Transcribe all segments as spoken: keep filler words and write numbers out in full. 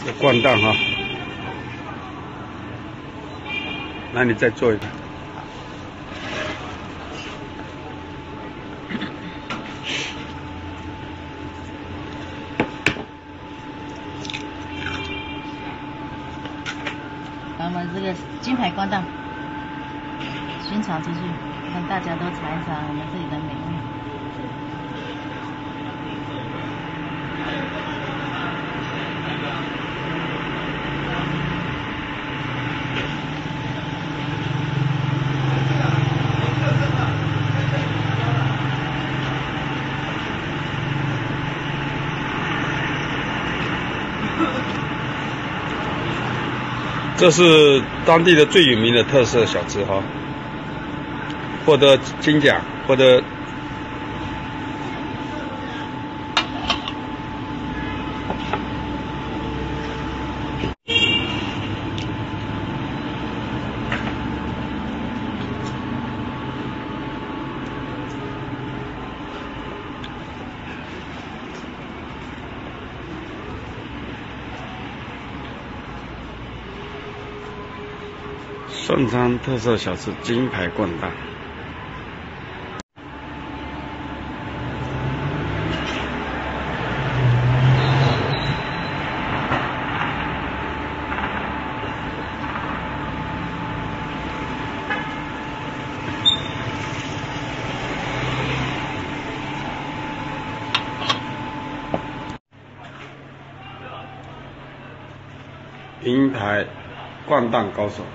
有掼蛋哈，那你再做一个。 把我们这个金牌掼蛋宣传出去，让大家都尝一尝我们这里的美味。 这是当地的最有名的特色小吃哈，获得金奖，获得顺昌特色小吃金牌掼蛋。银牌掼蛋高手。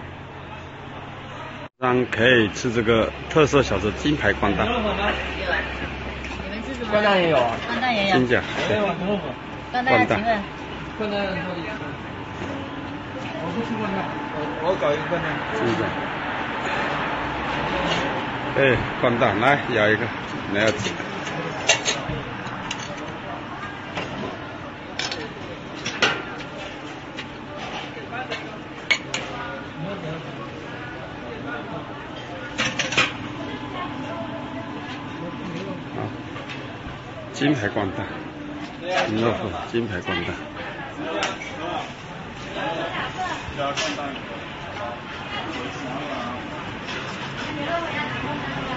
让可以吃这个特色小吃金牌掼蛋。 你们吃什么？ 掼蛋也有啊。 掼蛋也有。 金奖。 没有啊，等会儿。 掼蛋要几份？ 掼蛋到底？我不吃掼蛋，我我搞一个掼蛋。 金奖。哎，掼蛋，来咬一个，你要吃。好，金牌掼蛋，牛肉粉，金牌掼蛋。 加掼蛋。